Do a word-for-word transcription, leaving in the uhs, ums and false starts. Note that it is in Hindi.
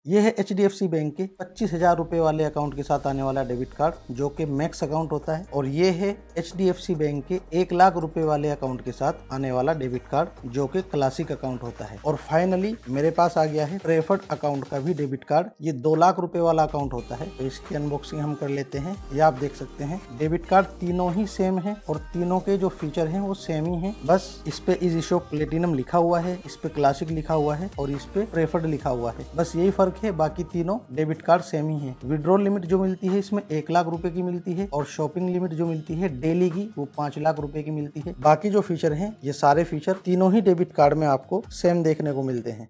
ये है H D F C bank के पच्चीस हजार रुपए वाले अकाउंट के साथ आने वाला डेबिट कार्ड, जो कि मैक्स अकाउंट होता है। और ये है H D F C bank के एक लाख रुपए वाले अकाउंट के साथ आने वाला डेबिट कार्ड, जो कि क्लासिक अकाउंट होता है। और फाइनली मेरे पास आ गया है प्रेफर्ड अकाउंट का भी डेबिट कार्ड। ये दो लाख रुपए वाला अकाउंट होता है। तो इसकी अनबॉक्सिंग हम कर लेते हैं। ये आप देख सकते हैं डेबिट कार्ड तीनों ही सेम है और तीनों के जो फीचर हैं वो सेम ही हैं। बस इस पे इज इशू प्लेटिनम लिखा हुआ है, इस पे क्लासिक लिखा हुआ है और इस पे प्रेफर्ड लिखा हुआ है। बस यही फर्क है, बाकी तीनों डेबिट कार्ड सेम ही है। विड्रॉल लिमिट जो मिलती है इसमें एक लाख रुपए की मिलती है और शॉपिंग लिमिट जो मिलती है डेली की वो पांच लाख रुपए की मिलती है। बाकी जो फीचर हैं ये सारे फीचर तीनों ही डेबिट कार्ड में आपको सेम देखने को मिलते हैं।